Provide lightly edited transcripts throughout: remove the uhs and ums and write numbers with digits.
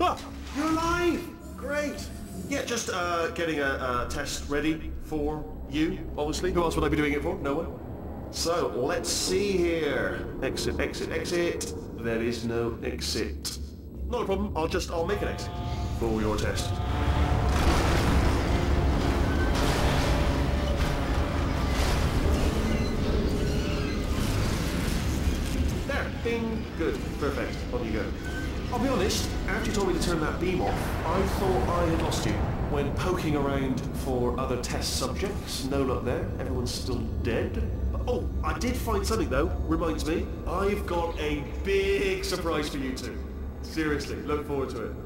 Ah, you're alive! Great. Yeah, just getting a test ready for you, obviously. Who else would I be doing it for? No one? So, let's see here. Exit, exit, exit. There is no exit. Not a problem, I'll make an exit for your test. There, bing, good, perfect, on you go. I'll be honest, after you told me to turn that beam off, I thought I had lost you. When poking around for other test subjects, no luck there, everyone's still dead. Oh, I did find something though, reminds me. I've got a big surprise for you two. Seriously, look forward to it.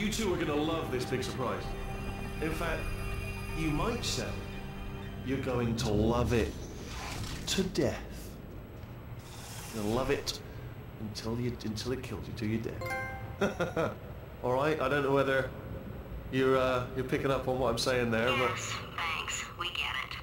You two are gonna love this big surprise. In fact, you might say you're going to love it to death. You'll love it until it kills you till you're dead. All right. I don't know whether you're picking up on what I'm saying there, yes, but thanks. We get it.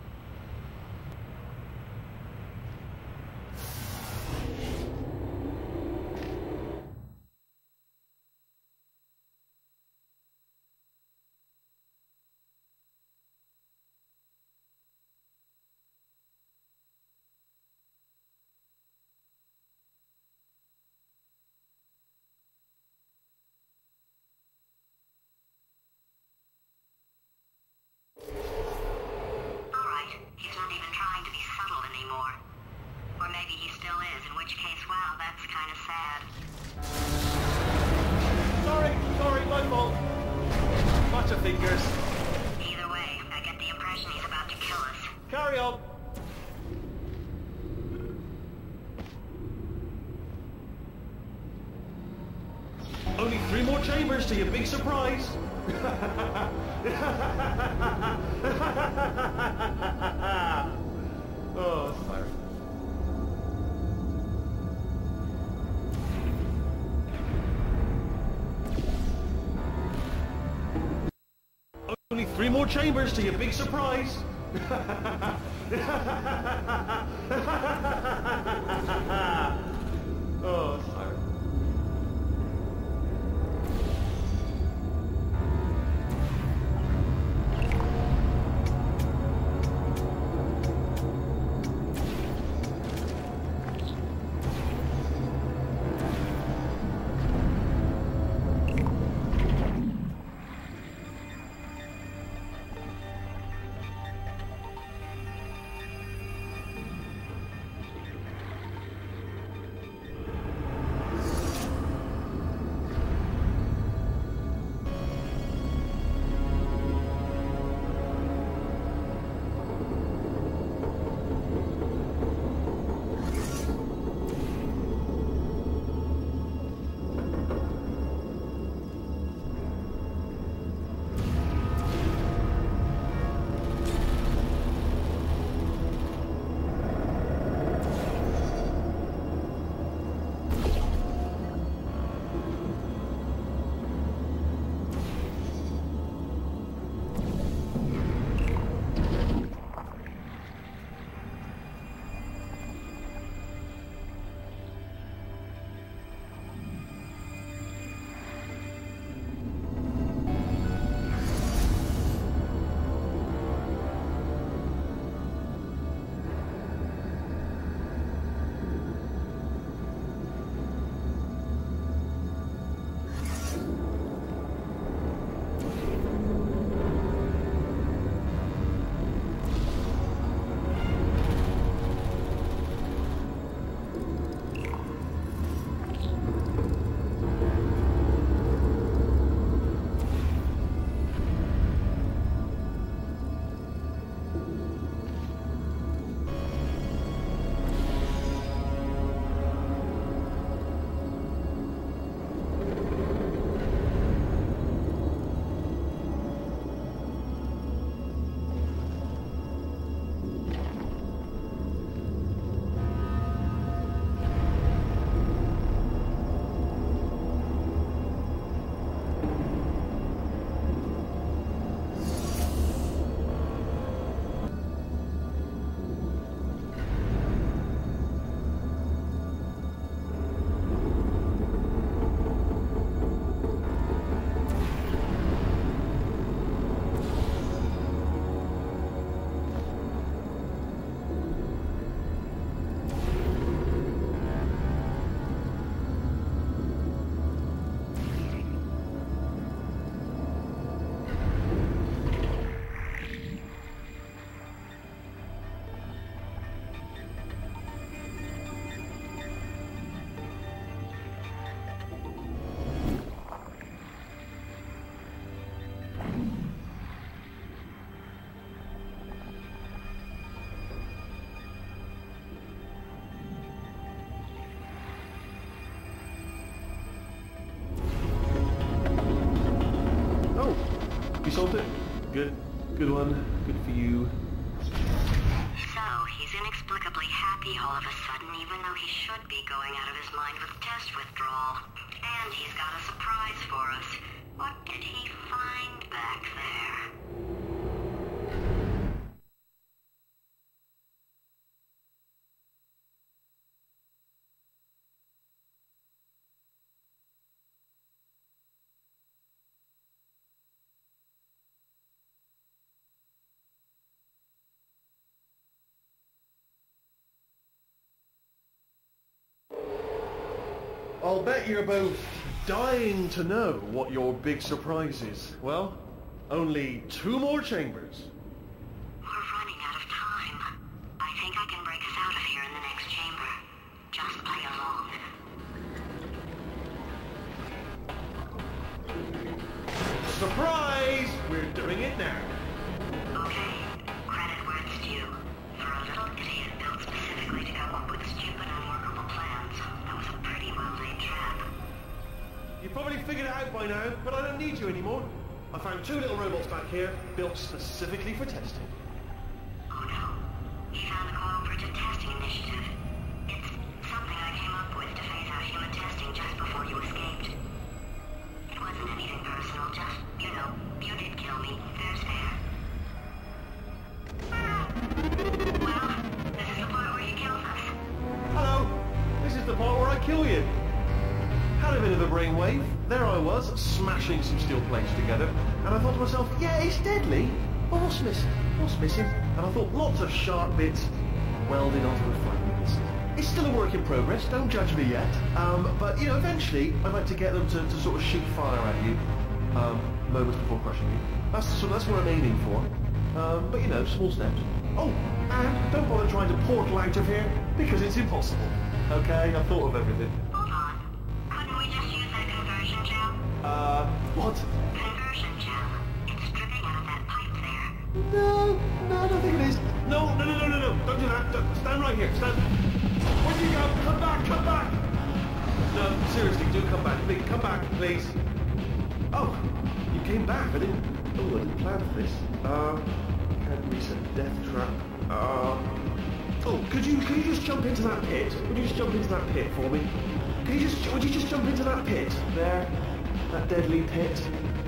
He's not even trying to be subtle anymore. Or maybe he still is, in which case, wow, that's kind of sad. Sorry, my fault. Bunch of fingers. Either way, I get the impression he's about to kill us. Carry on. Only 3 more chambers to your big surprise. Oh, fire. Only 3 more chambers to your big surprise. Oh, fire. You solved it? Good. Good one. Good for you. So, he's inexplicably happy all of a sudden, even though he should be going out of his mind with test withdrawal. And he's got a surprise for us. What did he find back there? I'll bet you're both dying to know what your big surprise is. Well, only 2 more chambers. We're running out of time. I think I can break us out of here in the next chamber. Just play along. Surprise! We're doing it now. Okay, credit where it's due. For a little idiot built specifically to come up with stupid, unworkable plans, that was a pretty well-laid trap. You probably figured it out by now, but I don't need you anymore. I found 2 little robots back here, built specifically for testing. Oh no, you found the Cooperative Testing Initiative. It's something I came up with to phase out human testing just before you escaped. It wasn't anything personal, just, you know, you did kill me. Fair's fair. Well, this is the part where you killed us. Hello! This is the part where I kill you. Had a bit of a brainwave. There I was, smashing some steel plates together, and I thought to myself, yeah, it's deadly, but what's missing? What's missing? And I thought, lots of sharp bits welded onto the fragments. It's still a work in progress, don't judge me yet, but, you know, eventually I'd like to get them to sort of shoot fire at you, moments before crushing you. That's what I'm aiming for. But, you know, small steps. Oh, and don't bother trying to portal out of here, because it's impossible. Okay, I've thought of everything. Hold on. Couldn't we just use that conversion gel? What? Conversion gel. It's dripping out of that pipe there. No, I don't think it is. No, don't do that. Stand right here, stand. Where'd you go? Come back! No, seriously, do come back. Please, come back, please. Oh, you came back. I didn't plan for this. Can't reset death trap. Oh, could you just jump into that pit? Would you just jump into that pit for me? Would you just jump into that pit? There. That deadly pit.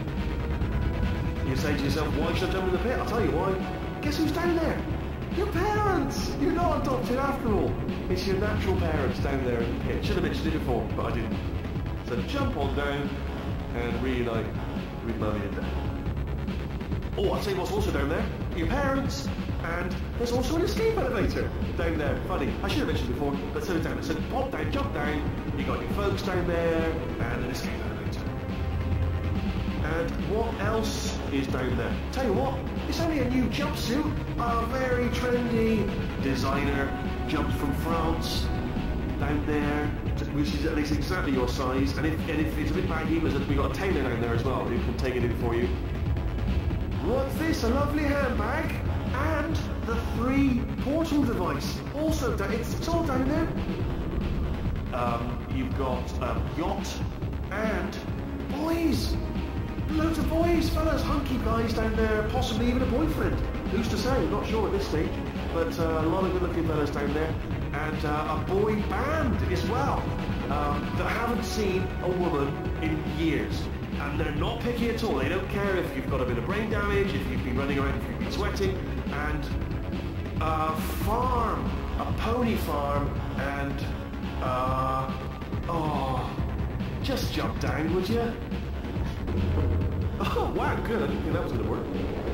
You say to yourself, why should I jump in the pit? I'll tell you why. Guess who's down there? Your parents! You're not adopted after all. It's your natural parents down there in the pit. Should have mentioned it before, but I didn't. So jump on down and reunite with Mummy and Dad. Oh, I'll tell you what's also down there. Your parents, and there's also an escape elevator down there. Funny, I should have mentioned it before, but so down. So pop down, jump down, you got your folks down there, and an escape elevator. And what else is down there? Tell you what, it's only a new jumpsuit. A very trendy designer jumped from France down there, which is at least exactly your size. And if it's a bit baggy, we've got a tailor down there as well who can take it in for you. What's this? A lovely handbag and the 3 portal device. Also, it's all down there. You've got a yacht and boys. Loads of boys, fellas, hunky guys down there, possibly even a boyfriend. Who's to say? Not sure at this stage. But a lot of good-looking fellas down there. And a boy band as well, that haven't seen a woman in years. And they're not picky at all. They don't care if you've got a bit of brain damage, if you've been running around, if you've been sweating. And a farm, a pony farm, and just jump down, would you? Oh, wow, good. I didn't think that was going to work.